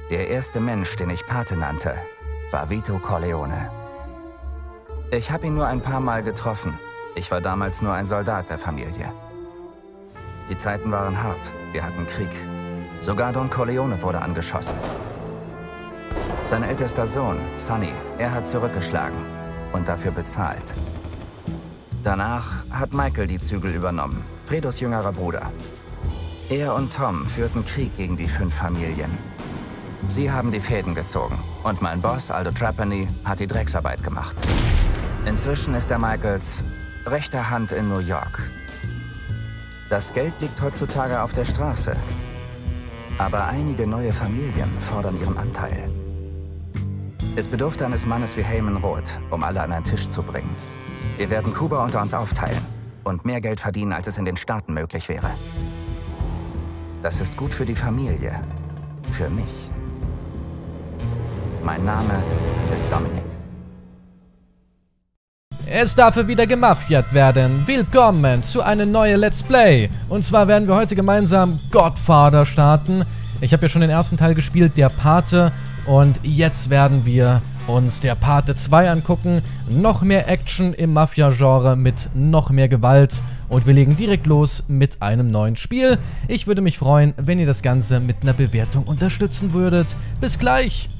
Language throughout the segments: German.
Der erste Mensch, den ich Pate nannte, war Vito Corleone. Ich habe ihn nur ein paar Mal getroffen. Ich war damals nur ein Soldat der Familie. Die Zeiten waren hart. Wir hatten Krieg. Sogar Don Corleone wurde angeschossen. Sein ältester Sohn, Sonny, er hat zurückgeschlagen und dafür bezahlt. Danach hat Michael die Zügel übernommen, Fredos jüngerer Bruder. Er und Tom führten Krieg gegen die 5 Familien. Sie haben die Fäden gezogen und mein Boss, Aldo Trapani, hat die Drecksarbeit gemacht. Inzwischen ist er Michaels rechte Hand in New York. Das Geld liegt heutzutage auf der Straße. Aber einige neue Familien fordern ihren Anteil. Es bedurfte eines Mannes wie Heyman Roth, um alle an einen Tisch zu bringen. Wir werden Kuba unter uns aufteilen und mehr Geld verdienen, als es in den Staaten möglich wäre. Das ist gut für die Familie, für mich. Mein Name ist Dominic. Es darf wieder gemafiat werden. Willkommen zu einem neuen Let's Play. Und zwar werden wir heute gemeinsam Godfather starten. Ich habe ja schon den ersten Teil gespielt, der Pate. Und jetzt werden wir uns der Pate 2 angucken. Noch mehr Action im Mafia-Genre mit noch mehr Gewalt. Und wir legen direkt los mit einem neuen Spiel. Ich würde mich freuen, wenn ihr das Ganze mit einer Bewertung unterstützen würdet. Bis gleich!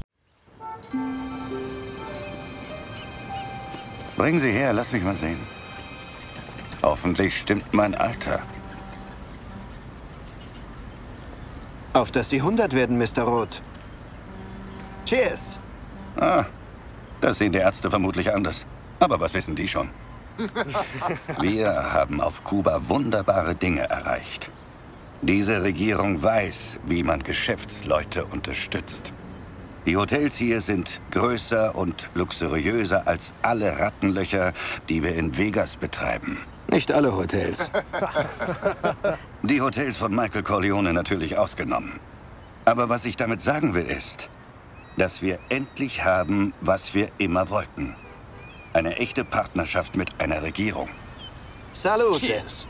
Bringen Sie her, lass mich mal sehen. Hoffentlich stimmt mein Alter. Auf dass Sie 100 werden, Mr. Roth. Cheers! Ah, das sehen die Ärzte vermutlich anders. Aber was wissen die schon? Wir haben auf Kuba wunderbare Dinge erreicht. Diese Regierung weiß, wie man Geschäftsleute unterstützt. Die Hotels hier sind größer und luxuriöser als alle Rattenlöcher, die wir in Vegas betreiben. Nicht alle Hotels. Die Hotels von Michael Corleone natürlich ausgenommen. Aber was ich damit sagen will ist, dass wir endlich haben, was wir immer wollten. Eine echte Partnerschaft mit einer Regierung. Salute! Cheers.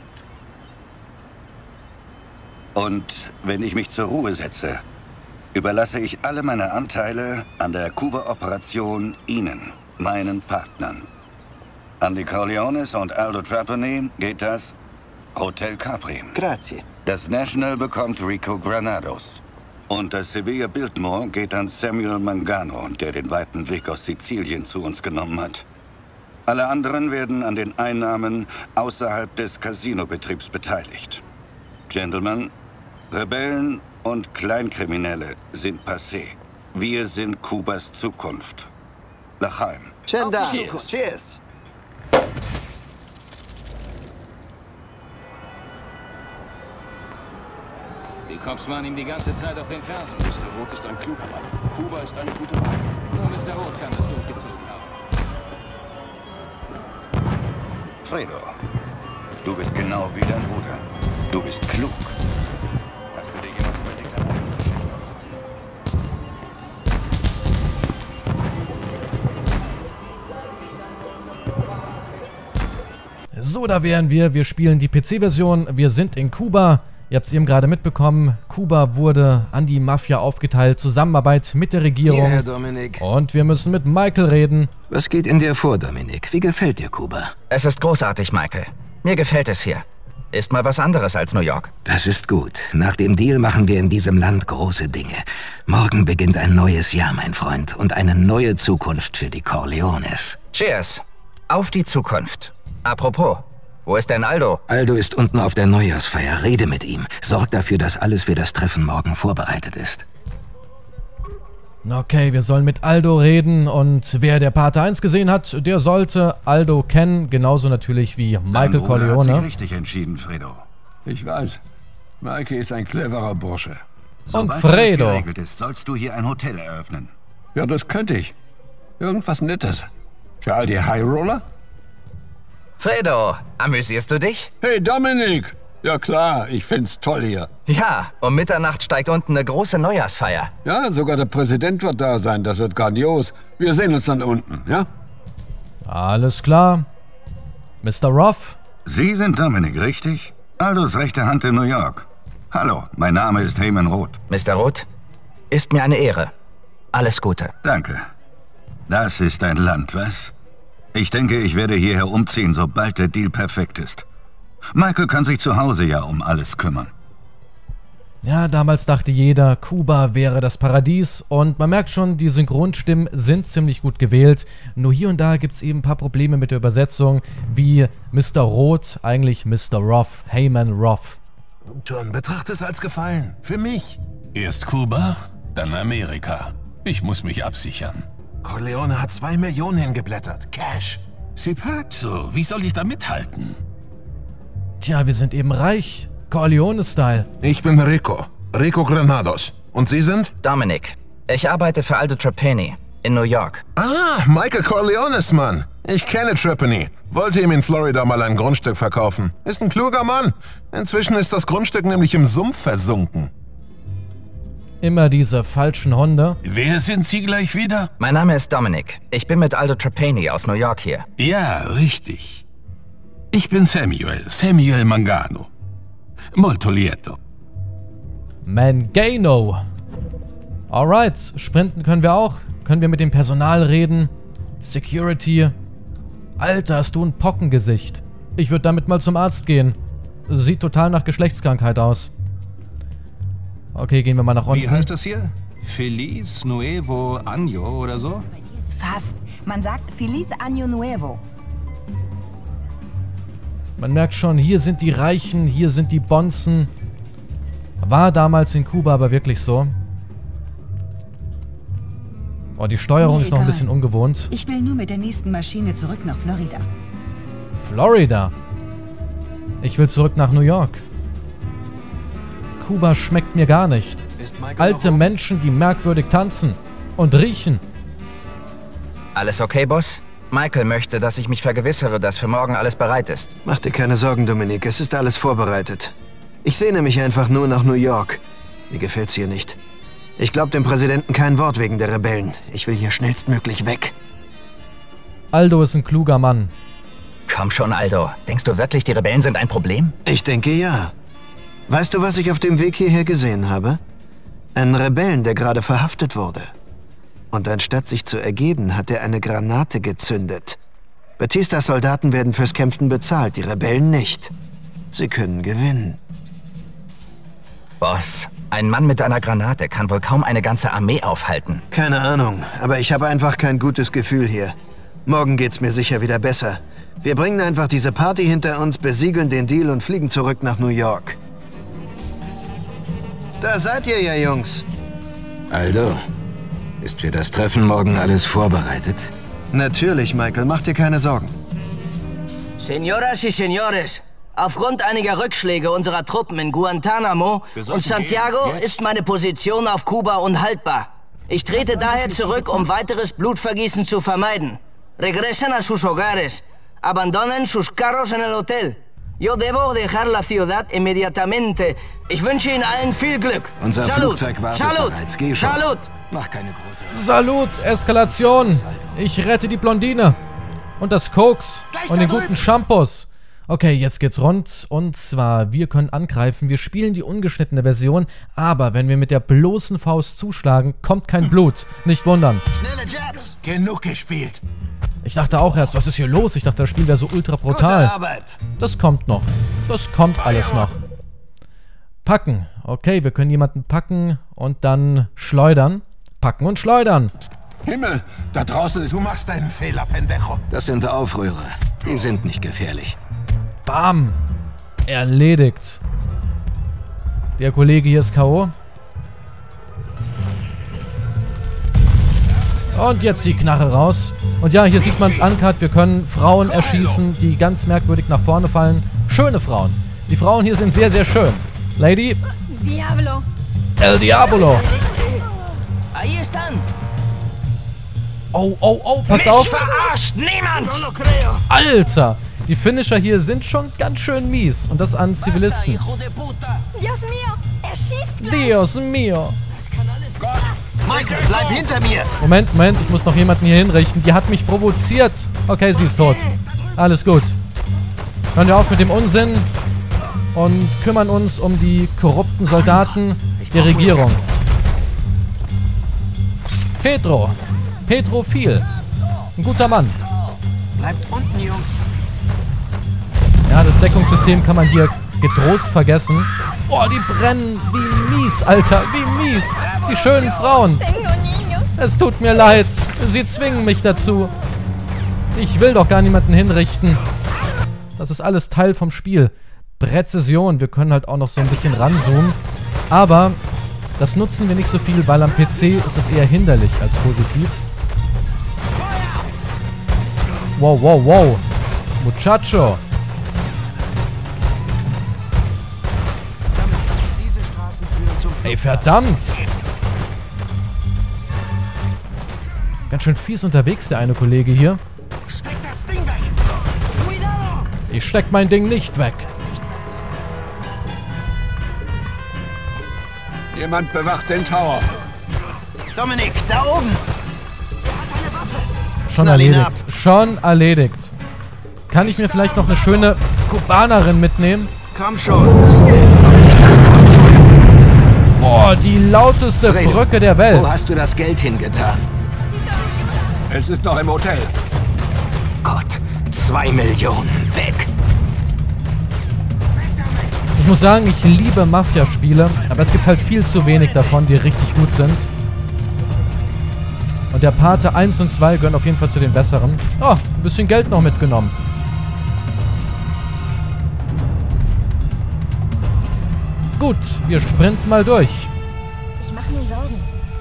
Und wenn ich mich zur Ruhe setze, überlasse ich alle meine Anteile an der Kuba-Operation Ihnen, meinen Partnern. An die Corleones und Aldo Trapani geht das Hotel Capri. Grazie. Das National bekommt Rico Granados. Und das Sevilla Biltmore geht an Samuel Mangano, der den weiten Weg aus Sizilien zu uns genommen hat. Alle anderen werden an den Einnahmen außerhalb des Casinobetriebs beteiligt. Gentlemen, Rebellen und Kleinkriminelle sind passé. Wir sind Kubas Zukunft. L'chaim. Schönen Dank. Cheers. Wie kommst man ihm die ganze Zeit auf den Fersen? Mr. Roth ist ein kluger Mann. Kuba ist eine gute Wahl. Nur Mr. Roth kann das durchgezogen haben. Fredo, du bist genau wie dein Bruder. Du bist klug. Hast du dir jemals überlegt, ein eigenes Geschäft aufzuziehen? So, da wären wir. Wir spielen die PC-Version. Wir sind in Kuba. Ihr habt es eben gerade mitbekommen. Kuba wurde an die Mafia aufgeteilt. Zusammenarbeit mit der Regierung. Hierher, Dominic. Und wir müssen mit Michael reden. Was geht in dir vor, Dominic? Wie gefällt dir Kuba? Es ist großartig, Michael. Mir gefällt es hier. Ist mal was anderes als New York. Das ist gut. Nach dem Deal machen wir in diesem Land große Dinge. Morgen beginnt ein neues Jahr, mein Freund. Und eine neue Zukunft für die Corleones. Cheers. Auf die Zukunft. Apropos, wo ist denn Aldo? Aldo ist unten auf der Neujahrsfeier. Rede mit ihm. Sorg dafür, dass alles für das Treffen morgen vorbereitet ist. Okay, wir sollen mit Aldo reden. Und wer der Pate 1 gesehen hat, der sollte Aldo kennen. Genauso natürlich wie Michael Corleone. Hat sich richtig entschieden, Fredo. Ich weiß. Mikey ist ein cleverer Bursche. Und Sobald Fredo. alles geregelt ist, sollst du hier ein Hotel eröffnen. Ja, das könnte ich. Irgendwas Nettes. Für all die High Roller? Fredo, amüsierst du dich? Hey, Dominic! Ja klar, ich find's toll hier. Ja, um Mitternacht steigt unten eine große Neujahrsfeier. Ja, sogar der Präsident wird da sein. Das wird grandios. Wir sehen uns dann unten, ja? Alles klar. Mr. Roth? Sie sind Dominic, richtig? Aldos rechte Hand in New York. Hallo, mein Name ist Heyman Roth. Mr. Roth? Ist mir eine Ehre. Alles Gute. Danke. Das ist ein Land, was? Ich denke, ich werde hierher umziehen, sobald der Deal perfekt ist. Michael kann sich zu Hause ja um alles kümmern. Ja, damals dachte jeder, Kuba wäre das Paradies und man merkt schon, die Synchronstimmen sind ziemlich gut gewählt. Nur hier und da gibt es eben ein paar Probleme mit der Übersetzung, wie Mr. Roth, eigentlich Mr. Roth, Heyman Roth. Schon, betrachte es als Gefallen. Für mich. Erst Kuba, dann Amerika. Ich muss mich absichern. Corleone hat 2 Millionen hingeblättert. Cash. Sipazzo, wie soll ich da mithalten? Tja, wir sind eben reich. Corleone-Style. Ich bin Rico. Rico Granados. Und Sie sind? Dominic. Ich arbeite für Aldo Trapani in New York. Ah, Michael Corleones Mann. Ich kenne Trapani. Wollte ihm in Florida mal ein Grundstück verkaufen. Ist ein kluger Mann. Inzwischen ist das Grundstück nämlich im Sumpf versunken. Immer diese falschen Hunde. Wer sind Sie gleich wieder? Mein Name ist Dominic. Ich bin mit Aldo Trapani aus New York hier. Ja, richtig. Ich bin Samuel Mangano. Molto lieto. Mangano. Alright, sprinten können wir auch. Können wir mit dem Personal reden. Security. Alter, hast du ein Pockengesicht. Ich würde damit mal zum Arzt gehen. Sieht total nach Geschlechtskrankheit aus. Okay, gehen wir mal nach unten. Wie heißt das hier? Feliz Nuevo Año oder so? Fast. Man sagt Feliz Año Nuevo. Man merkt schon, hier sind die Reichen, hier sind die Bonzen. War damals in Kuba aber wirklich so. Oh, die Steuerung ist noch ein bisschen ungewohnt. Ich will nur mit der nächsten Maschine zurück nach Florida. Florida? Ich will zurück nach New York. Kuba schmeckt mir gar nicht. Alte Menschen, die merkwürdig tanzen und riechen. Alles okay, Boss? Michael möchte, dass ich mich vergewissere, dass für morgen alles bereit ist. Mach dir keine Sorgen, Dominic. Es ist alles vorbereitet. Ich sehne mich einfach nur nach New York. Mir gefällt's hier nicht. Ich glaube dem Präsidenten kein Wort wegen der Rebellen. Ich will hier schnellstmöglich weg. Aldo ist ein kluger Mann. Komm schon, Aldo. Denkst du wirklich, die Rebellen sind ein Problem? Ich denke ja. Weißt du, was ich auf dem Weg hierher gesehen habe? Einen Rebellen, der gerade verhaftet wurde. Und anstatt sich zu ergeben, hat er eine Granate gezündet. Batistas Soldaten werden fürs Kämpfen bezahlt, die Rebellen nicht. Sie können gewinnen. Boss, ein Mann mit einer Granate kann wohl kaum eine ganze Armee aufhalten. Keine Ahnung, aber ich habe einfach kein gutes Gefühl hier. Morgen geht's mir sicher wieder besser. Wir bringen einfach diese Party hinter uns, besiegeln den Deal und fliegen zurück nach New York. Da seid ihr ja, Jungs. Aldo, ist für das Treffen morgen alles vorbereitet? Natürlich, Michael. Mach dir keine Sorgen. Señoras y Señores, aufgrund einiger Rückschläge unserer Truppen in Guantanamo und Santiago ist meine Position auf Kuba unhaltbar. Ich trete daher zurück, um weiteres Blutvergießen zu vermeiden. Regresen a sus hogares. Abandonen sus carros en el hotel. Yo debo dejar la ciudad inmediatamente. Ich wünsche Ihnen allen viel Glück. Unser Salut! Flugzeug wartet Salut! bereits. Geh schon. Salut! Mach keine große... Salut, Eskalation. Ich rette die Blondine. Und das Koks. Und den guten Shampoos. Okay, jetzt geht's rund. Und zwar, wir können angreifen. Wir spielen die ungeschnittene Version. Aber wenn wir mit der bloßen Faust zuschlagen, kommt kein Blut. Nicht wundern. Schnelle Jabs. Genug gespielt. Ich dachte auch erst, was ist hier los? Ich dachte, das Spiel wäre so ultra brutal. Gute Arbeit. Das kommt noch. Das kommt alles noch. Packen. Okay, wir können jemanden packen und dann schleudern. Packen und schleudern. Himmel, da draußen ist... Du machst einen Fehler, Pendejo. Das sind Aufrührer. Die sind nicht gefährlich. Bam. Erledigt. Der Kollege hier ist K.O. Und jetzt die Knarre raus. Und ja, hier sieht man es uncut. Wir können Frauen erschießen, die ganz merkwürdig nach vorne fallen. Schöne Frauen. Die Frauen hier sind sehr, sehr schön. Lady. Diablo. El Diablo. Ahí están. Oh, oh, oh, passt auf. Verarscht niemand! Alter. Die Finisher hier sind schon ganz schön mies. Und das an Zivilisten. Dios mío, er schießt gleich. Dios mio. Michael, bleib hinter mir! Moment, ich muss noch jemanden hier hinrichten. Die hat mich provoziert. Okay, sie ist tot. Alles gut. Hören wir auf mit dem Unsinn und kümmern uns um die korrupten Soldaten der Regierung. Pedro. Pedro Fiel. Ein guter Mann. Bleibt unten, Jungs. Ja, das Deckungssystem kann man hier getrost vergessen. Boah, die brennen wie mies, Alter. Wie mies. Die schönen Frauen. Es tut mir leid. Sie zwingen mich dazu. Ich will doch gar niemanden hinrichten. Das ist alles Teil vom Spiel. Präzision. Wir können halt auch noch so ein bisschen ranzoomen. Aber das nutzen wir nicht so viel, weil am PC ist es eher hinderlich als positiv. Wow, wow, wow. Muchacho. Ey, verdammt. Ganz schön fies unterwegs, der eine Kollege hier. Ich steck mein Ding nicht weg. Jemand bewacht den Tower. Dominik, da oben. Schon erledigt. Schon erledigt. Kann ich mir vielleicht noch eine schöne Kubanerin mitnehmen? Komm schon, Ziel. Boah, die lauteste Fredo, Brücke der Welt. Wo hast du das Geld hingetan? Es ist noch im Hotel. Gott, 2 Millionen. Weg. Ich muss sagen, ich liebe Mafia-Spiele, aber es gibt halt viel zu wenig davon, die richtig gut sind. Und der Pate 1 und 2 gehören auf jeden Fall zu den besseren. Oh, ein bisschen Geld noch mitgenommen. Gut, wir sprinten mal durch. Ich mach mir Sorgen.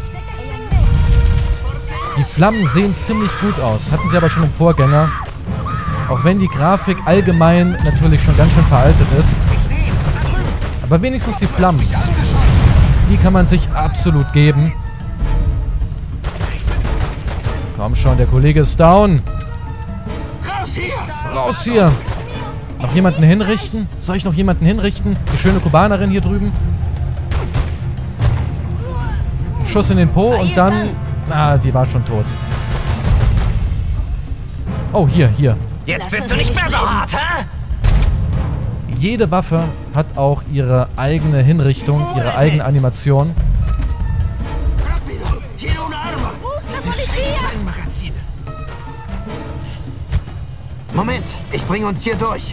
Die Flammen sehen ziemlich gut aus. Hatten sie aber schon im Vorgänger. Auch wenn die Grafik allgemein natürlich schon ganz schön veraltet ist. Aber wenigstens die Flammen. Die kann man sich absolut geben. Komm schon, der Kollege ist down. Raus hier. Noch jemanden hinrichten? Soll ich noch jemanden hinrichten? Die schöne Kubanerin hier drüben. Ein Schuss in den Po und dann... Ah, die war schon tot. Oh, hier. Jetzt bist du nicht mehr so hart, hä? Jede Waffe hat auch ihre eigene Hinrichtung, ihre eigene Animation. Moment, ich bringe uns hier durch.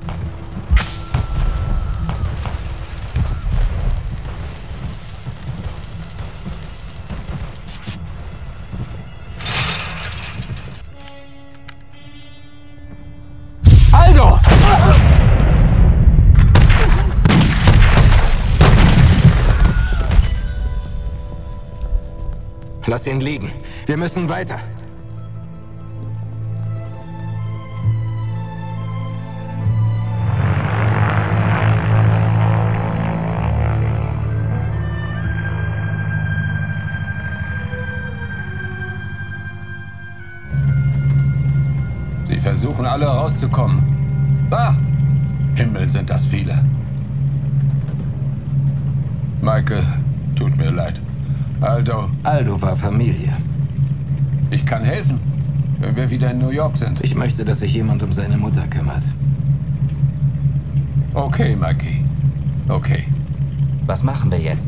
Aldo! Lass ihn liegen. Wir müssen weiter. Sie versuchen alle rauszukommen. Ah! Himmel, sind das viele. Michael, tut mir leid. Aldo war Familie. Ich kann helfen, wenn wir wieder in New York sind. Ich möchte, dass sich jemand um seine Mutter kümmert. Okay, Mikey. Okay. Was machen wir jetzt?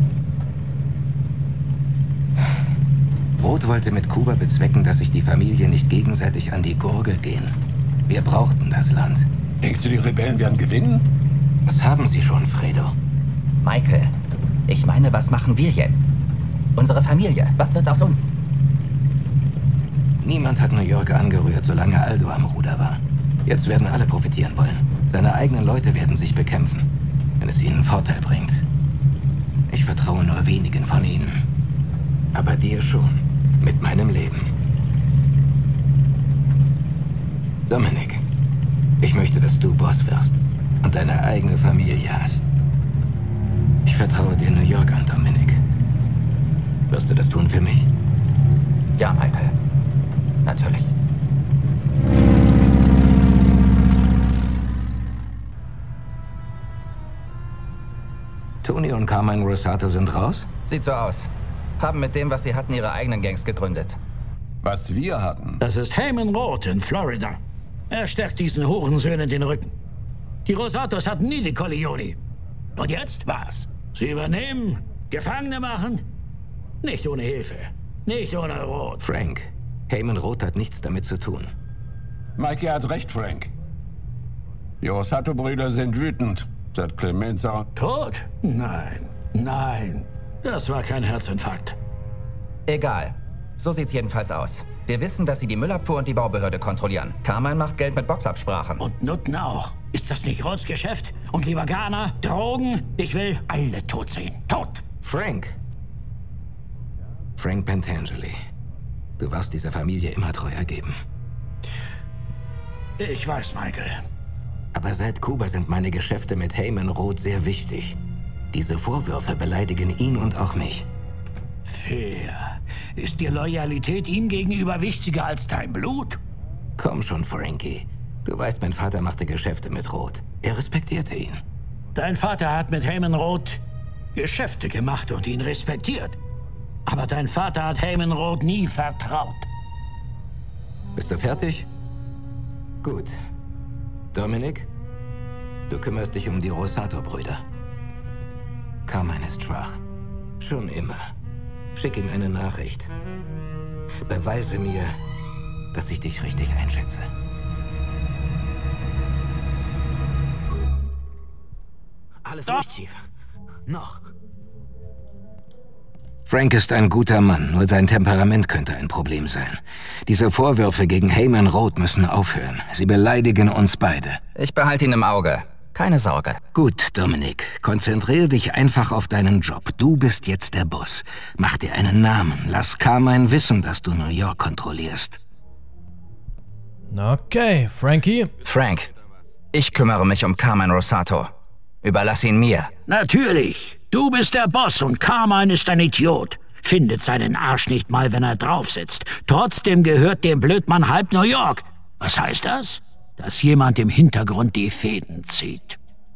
Roth wollte mit Kuba bezwecken, dass sich die Familien nicht gegenseitig an die Gurgel gehen. Wir brauchten das Land. Denkst du, die Rebellen werden gewinnen? Was haben sie schon, Fredo? Michael, ich meine, was machen wir jetzt? Unsere Familie, was wird aus uns? Niemand hat New York angerührt, solange Aldo am Ruder war. Jetzt werden alle profitieren wollen. Seine eigenen Leute werden sich bekämpfen, wenn es ihnen Vorteil bringt. Ich vertraue nur wenigen von ihnen. Aber dir schon, mit meinem Leben. Dominik, ich möchte, dass du Boss wirst und deine eigene Familie hast. Ich vertraue dir New York an, Dominik. Wirst du das tun für mich? Ja, Michael. Natürlich. Tony und Carmine Rosato sind raus? Sieht so aus. Haben mit dem, was sie hatten, ihre eigenen Gangs gegründet. Was wir hatten? Das ist Heyman Roth in Florida. Er stärkt diesen Hurensöhnen den Rücken. Die Rosatos hatten nie die Corleone. Und jetzt was? Sie übernehmen, Gefangene machen? Nicht ohne Hilfe. Nicht ohne Rot. Frank, Heyman Roth hat nichts damit zu tun. Mikey hat recht, Frank. Die Rosato-Brüder sind wütend, sagt Clemenza. Tot? Nein, nein. Das war kein Herzinfarkt. Egal. So sieht's jedenfalls aus. Wir wissen, dass sie die Müllabfuhr und die Baubehörde kontrollieren. Carmine macht Geld mit Boxabsprachen. Und Nutten auch. Ist das nicht Roths Geschäft? Und lieber Ghana, Drogen? Ich will alle tot sehen. Tot! Frank Pentangeli. Du warst dieser Familie immer treu ergeben. Ich weiß, Michael. Aber seit Kuba sind meine Geschäfte mit Heyman Roth sehr wichtig. Diese Vorwürfe beleidigen ihn und auch mich. Fair. Ist dir Loyalität ihm gegenüber wichtiger als dein Blut? Komm schon, Frankie. Du weißt, mein Vater machte Geschäfte mit Roth. Er respektierte ihn. Dein Vater hat mit Heyman Roth Geschäfte gemacht und ihn respektiert. Aber dein Vater hat Heyman Roth nie vertraut. Bist du fertig? Gut. Dominic, du kümmerst dich um die Rosato-Brüder. Carmine ist schwach. Schon immer. Schick ihm eine Nachricht. Beweise mir, dass ich dich richtig einschätze. Alles ruhig, Chief. Noch. Frank ist ein guter Mann, nur sein Temperament könnte ein Problem sein. Diese Vorwürfe gegen Heyman Roth müssen aufhören. Sie beleidigen uns beide. Ich behalte ihn im Auge. Keine Sorge. Gut, Dominic. Konzentriere dich einfach auf deinen Job. Du bist jetzt der Boss. Mach dir einen Namen. Lass Carmine wissen, dass du New York kontrollierst. Okay, Frankie. Frank, ich kümmere mich um Carmine Rosato. Überlass ihn mir. Natürlich. Du bist der Boss und Carmine ist ein Idiot. Findet seinen Arsch nicht mal, wenn er drauf sitzt. Trotzdem gehört dem Blödmann halb New York. Was heißt das? Dass jemand im Hintergrund die Fäden zieht.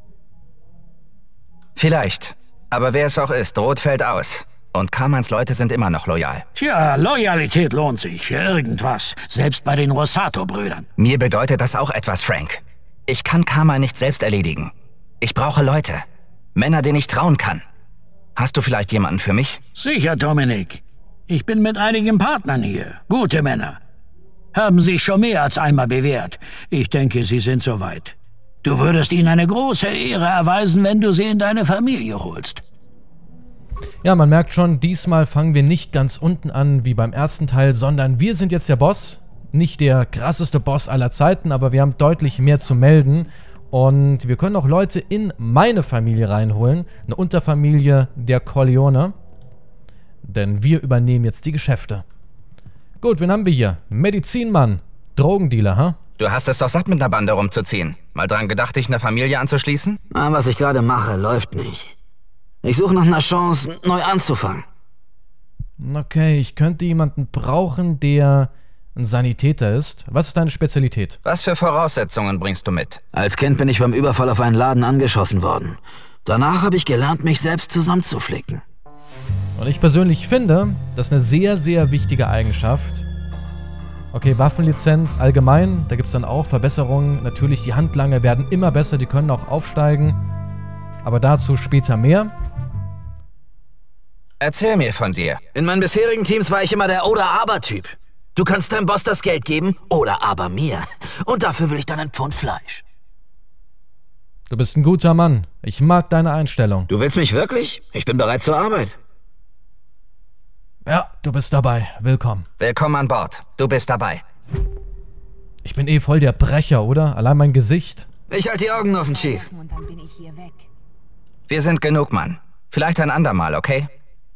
Vielleicht. Aber wer es auch ist, Roth fällt aus. Und Carmines Leute sind immer noch loyal. Tja, Loyalität lohnt sich für irgendwas. Selbst bei den Rosato-Brüdern. Mir bedeutet das auch etwas, Frank. Ich kann Carmine nicht selbst erledigen. Ich brauche Leute. Männer, denen ich trauen kann. Hast du vielleicht jemanden für mich? Sicher, Dominic. Ich bin mit einigen Partnern hier. Gute Männer. Haben sich schon mehr als einmal bewährt. Ich denke, sie sind soweit. Du würdest ihnen eine große Ehre erweisen, wenn du sie in deine Familie holst. Ja, man merkt schon, diesmal fangen wir nicht ganz unten an wie beim ersten Teil, sondern wir sind jetzt der Boss. Nicht der krasseste Boss aller Zeiten, aber wir haben deutlich mehr zu melden. Und wir können auch Leute in meine Familie reinholen. Eine Unterfamilie der Corleone. Denn wir übernehmen jetzt die Geschäfte. Gut, wen haben wir hier? Medizinmann. Drogendealer, ha? Du hast es doch satt, mit einer Bande rumzuziehen. Mal dran gedacht, dich eine Familie anzuschließen? Na, was ich gerade mache, läuft nicht. Ich suche nach einer Chance, neu anzufangen. Okay, ich könnte jemanden brauchen, der ein Sanitäter ist. Was ist deine Spezialität? Was für Voraussetzungen bringst du mit? Als Kind bin ich beim Überfall auf einen Laden angeschossen worden. Danach habe ich gelernt, mich selbst zusammenzuflicken. Und ich persönlich finde, das ist eine sehr, sehr wichtige Eigenschaft. Okay, Waffenlizenz allgemein, da gibt es dann auch Verbesserungen. Natürlich, die Handlanger werden immer besser, die können auch aufsteigen. Aber dazu später mehr. Erzähl mir von dir. In meinen bisherigen Teams war ich immer der Oder-Aber-Typ. Du kannst deinem Boss das Geld geben, oder aber mir. Und dafür will ich dann ein Pfund Fleisch. Du bist ein guter Mann. Ich mag deine Einstellung. Du willst mich wirklich? Ich bin bereit zur Arbeit. Ja, du bist dabei. Willkommen. Willkommen an Bord. Du bist dabei. Ich bin eh voll der Brecher, oder? Allein mein Gesicht. Ich halte die Augen offen, Chief. Und dann bin ich hier weg. Wir sind genug, Mann. Vielleicht ein andermal, okay?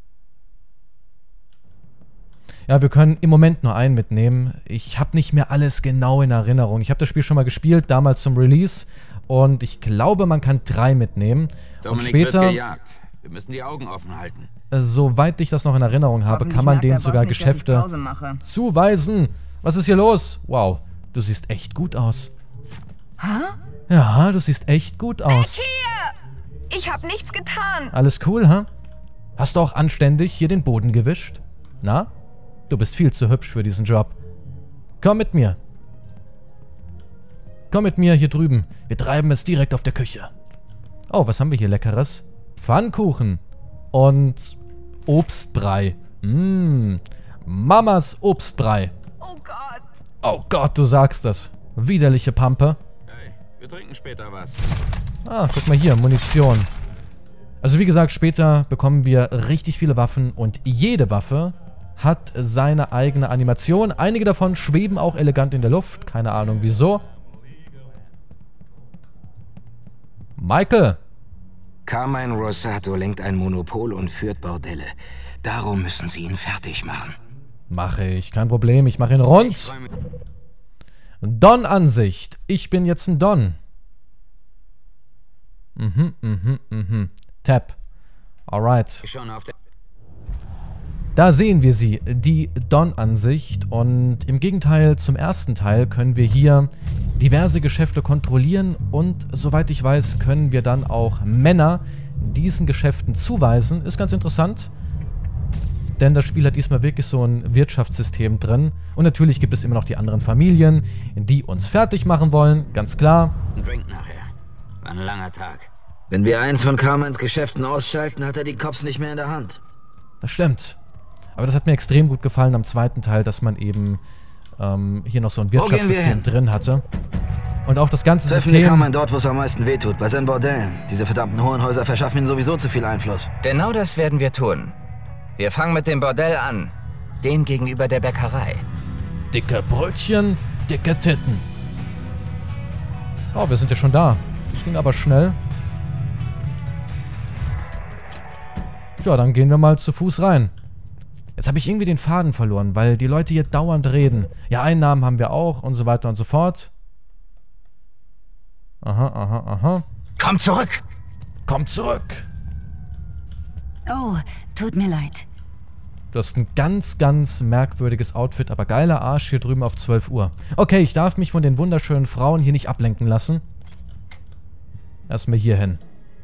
Ja, wir können im Moment nur einen mitnehmen. Ich habe nicht mehr alles genau in Erinnerung. Ich habe das Spiel schon mal gespielt, damals zum Release. Und ich glaube, man kann 3 mitnehmen. Dominik und später, wird gejagt. Wir müssen die Augen offen halten. Soweit ich das noch in Erinnerung habe, kann man denen sogar Geschäfte zuweisen. Was ist hier los? Wow, du siehst echt gut aus. Hä? Ja, du siehst echt gut aus. Weg hier! Ich habe nichts getan. Alles cool, ha? Hast du auch anständig hier den Boden gewischt? Na? Du bist viel zu hübsch für diesen Job. Komm mit mir. Komm mit mir hier drüben. Wir treiben es direkt auf der Küche. Oh, was haben wir hier Leckeres? Pfannkuchen und Obstbrei. Mamas Obstbrei. Oh Gott. Oh Gott, du sagst das. Widerliche Pampe. Hey, wir trinken später was. Ah, guck mal hier, Munition. Also wie gesagt, später bekommen wir richtig viele Waffen und jede Waffe hat seine eigene Animation. Einige davon schweben auch elegant in der Luft. Keine Ahnung wieso. Michael. Carmine Rosato lenkt ein Monopol und führt Bordelle. Darum müssen sie ihn fertig machen. Mache ich, kein Problem. Ich mache ihn rund. Don-Ansicht. Ich bin jetzt ein Don. Tab. Alright. Da sehen wir sie, die Don-Ansicht. Und im Gegenteil zum ersten Teil können wir hier diverse Geschäfte kontrollieren. Und soweit ich weiß, können wir dann auch Männer diesen Geschäften zuweisen. Ist ganz interessant. Denn das Spiel hat diesmal wirklich so ein Wirtschaftssystem drin. Und natürlich gibt es immer noch die anderen Familien, die uns fertig machen wollen. Ganz klar. Ein Drink nachher. War ein langer Tag. Wenn wir eins von Carmines Geschäften ausschalten, hat er die Cops nicht mehr in der Hand. Das stimmt. Aber das hat mir extrem gut gefallen am zweiten Teil, dass man eben hier noch so ein Wirtschaftssystem drin hatte. Und auch das ganze Treffen System... wir Carmine dort, wo es am meisten wehtut, bei seinen Bordellen. Diese verdammten Hurenhäuser verschaffen ihm sowieso zu viel Einfluss. Genau das werden wir tun. Wir fangen mit dem Bordell an. Dem gegenüber der Bäckerei. Dicke Brötchen, dicke Titten. Oh, wir sind ja schon da. Das ging aber schnell. Ja, dann gehen wir mal zu Fuß rein. Jetzt habe ich irgendwie den Faden verloren, weil die Leute hier dauernd reden. Ja, Einnahmen haben wir auch und so weiter und so fort. Aha. Komm zurück! Komm zurück! Oh, tut mir leid. Du hast ein ganz, ganz merkwürdiges Outfit, aber geiler Arsch hier drüben auf 12 Uhr. Okay, ich darf mich von den wunderschönen Frauen hier nicht ablenken lassen. Erstmal hier hin.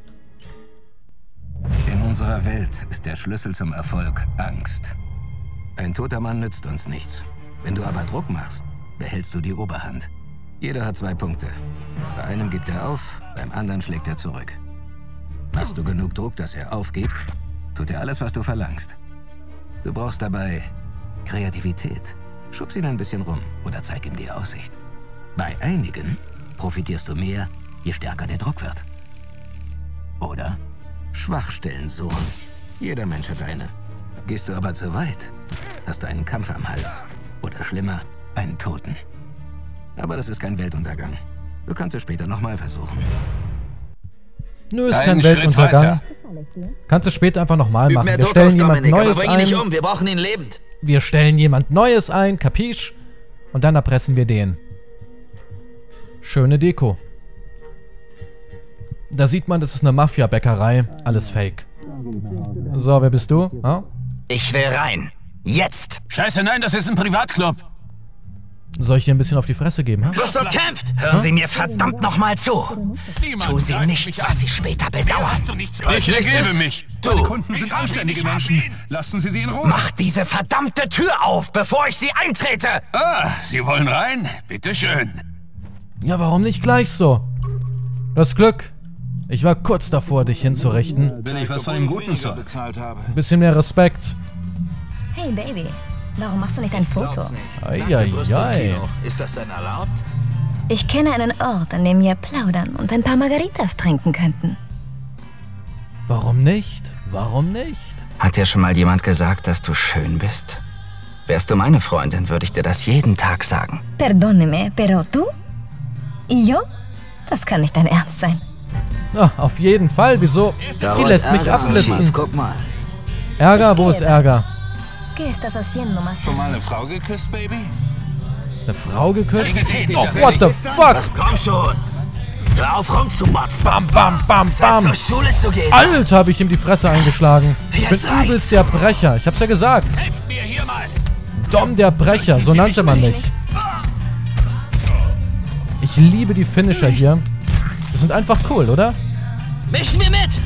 In unserer Welt ist der Schlüssel zum Erfolg Angst. Ein toter Mann nützt uns nichts. Wenn du aber Druck machst, behältst du die Oberhand. Jeder hat 2 Punkte. Bei einem gibt er auf, beim anderen schlägt er zurück. Hast du genug Druck, dass er aufgibt, tut er alles, was du verlangst. Du brauchst dabei Kreativität. Schubs ihn ein bisschen rum oder zeig ihm die Aussicht. Bei einigen profitierst du mehr, je stärker der Druck wird. Oder Schwachstellen suchen. Jeder Mensch hat eine. Gehst du aber zu weit, hast du einen Kampf am Hals. Oder schlimmer, einen Toten. Aber das ist kein Weltuntergang. Du kannst es später nochmal versuchen. Nö, ist kein Weltuntergang. Kannst du später einfach nochmal machen. Wir stellen jemand Neues ein. Nicht um. Wir brauchen ihn lebend. Wir stellen jemand Neues ein, kapisch? Und dann erpressen wir den. Schöne Deko. Da sieht man, das ist eine Mafia-Bäckerei. Alles fake. So, wer bist du? Ha? Ich will rein. Jetzt! Scheiße, nein, das ist ein Privatclub. Soll ich dir ein bisschen auf die Fresse geben? Ha? Gusto kämpft! Hören Sie mir verdammt nochmal zu! Tun Sie nichts, was Sie später bedauern. Ich ergebe mich. Meine Kunden sind anständige Menschen. Lassen Sie sie in Ruhe. Mach diese verdammte Tür auf, bevor ich sie eintrete! Ah, Sie wollen rein? Bitte schön. Ja, warum nicht gleich so? Du hast Glück. Ich war kurz davor, dich hinzurichten. Will ich was von dem Guten, Sir? Ein bisschen mehr Respekt. Hey, Baby. Warum machst du nicht ein Foto? Eieiei. Ist das denn erlaubt? Ich kenne einen Ort, an dem wir plaudern und ein paar Margaritas trinken könnten. Warum nicht? Warum nicht? Hat dir schon mal jemand gesagt, dass du schön bist? Wärst du meine Freundin, würde ich dir das jeden Tag sagen. Perdóneme, pero tú? ¿Y yo? Das kann nicht dein Ernst sein. Ah, auf jeden Fall. Wieso? Die lässt mich abblitzen. Guck mal. Ärger? Wo ist Ärger? ¿Qué estás haciendo más Schon mal eine Frau geküsst, Baby? Eine Frau geküsst? Oh, what the fuck? Komm schon. Hör auf rumzumotzen. Bam, bam, bam, bam. Zur Schule zu gehen. Alter, habe ich ihm die Fresse eingeschlagen. Ich bin übelst der Brecher. Ich hab's ja gesagt. Helft mir hier mal. Dom der Brecher, so nannte man mich. Ich liebe die Finisher hier. Die sind einfach cool, oder? Mischen wir mit!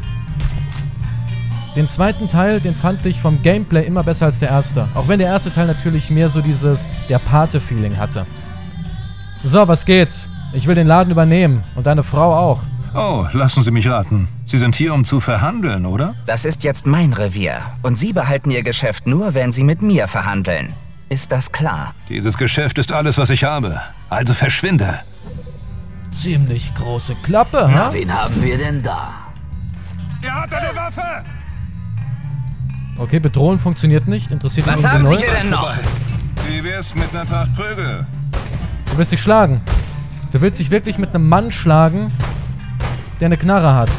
Den zweiten Teil, den fand ich vom Gameplay immer besser als der erste. Auch wenn der erste Teil natürlich mehr so dieses der Pate-Feeling hatte. So, was geht's? Ich will den Laden übernehmen. Und deine Frau auch. Oh, lassen Sie mich raten. Sie sind hier, um zu verhandeln, oder? Das ist jetzt mein Revier. Und Sie behalten Ihr Geschäft nur, wenn Sie mit mir verhandeln. Ist das klar? Dieses Geschäft ist alles, was ich habe. Also verschwinde. Ziemlich große Klappe, Na, ha? wen haben wir denn da? Er hat eine Waffe! Okay, bedrohen funktioniert nicht. Interessiert mich Was haben null. Sie denn noch? Wie wär's mit einer Tracht Prügel? Du willst dich schlagen. Du willst dich wirklich mit einem Mann schlagen, der eine Knarre hat.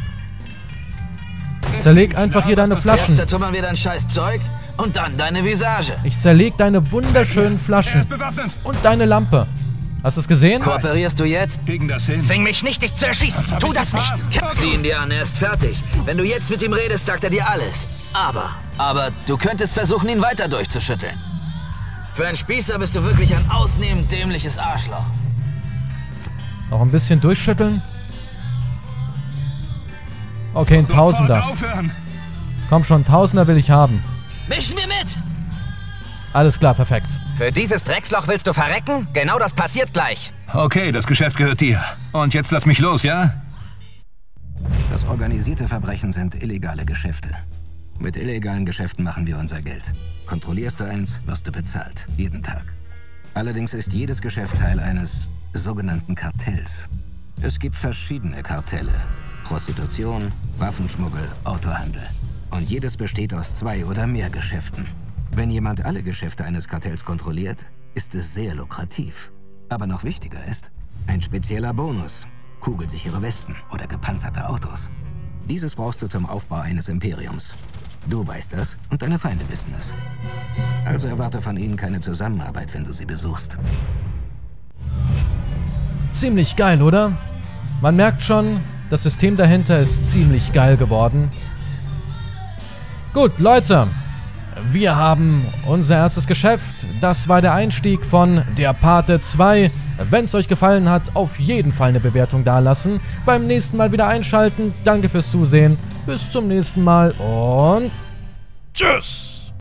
Zerleg einfach hier deine Flaschen. Erst zertrümmern wir dein scheiß Zeug und dann deine Visage. Ich zerleg deine wunderschönen Flaschen. Und deine Lampe. Hast du es gesehen? Kooperierst du jetzt? Kriegen das hin. Zwing mich nicht, dich zu erschießen. Tu das nicht. Sieh ihn dir an, er ist fertig. Wenn du jetzt mit ihm redest, sagt er dir alles. Aber du könntest versuchen, ihn weiter durchzuschütteln. Für einen Spießer bist du wirklich ein ausnehmend dämliches Arschloch. Noch ein bisschen durchschütteln. Okay, ein Tausender. Komm schon, ein Tausender will ich haben. Mischen wir mit! Alles klar, perfekt. Für dieses Drecksloch willst du verrecken? Genau das passiert gleich. Okay, das Geschäft gehört dir. Und jetzt lass mich los, ja? Das organisierte Verbrechen sind illegale Geschäfte. Mit illegalen Geschäften machen wir unser Geld. Kontrollierst du eins, wirst du bezahlt. Jeden Tag. Allerdings ist jedes Geschäft Teil eines sogenannten Kartells. Es gibt verschiedene Kartelle. Prostitution, Waffenschmuggel, Autohandel. Und jedes besteht aus 2 oder mehr Geschäften. Wenn jemand alle Geschäfte eines Kartells kontrolliert, ist es sehr lukrativ. Aber noch wichtiger ist ein spezieller Bonus. Kugelsichere Westen oder gepanzerte Autos. Dieses brauchst du zum Aufbau eines Imperiums. Du weißt das und deine Feinde wissen es. Also erwarte von ihnen keine Zusammenarbeit, wenn du sie besuchst. Ziemlich geil, oder? Man merkt schon, das System dahinter ist ziemlich geil geworden. Gut, Leute. Wir haben unser erstes Geschäft. Das war der Einstieg von Der Pate 2. Wenn es euch gefallen hat, auf jeden Fall eine Bewertung dalassen. Beim nächsten Mal wieder einschalten. Danke fürs Zusehen. Bis zum nächsten Mal und tschüss.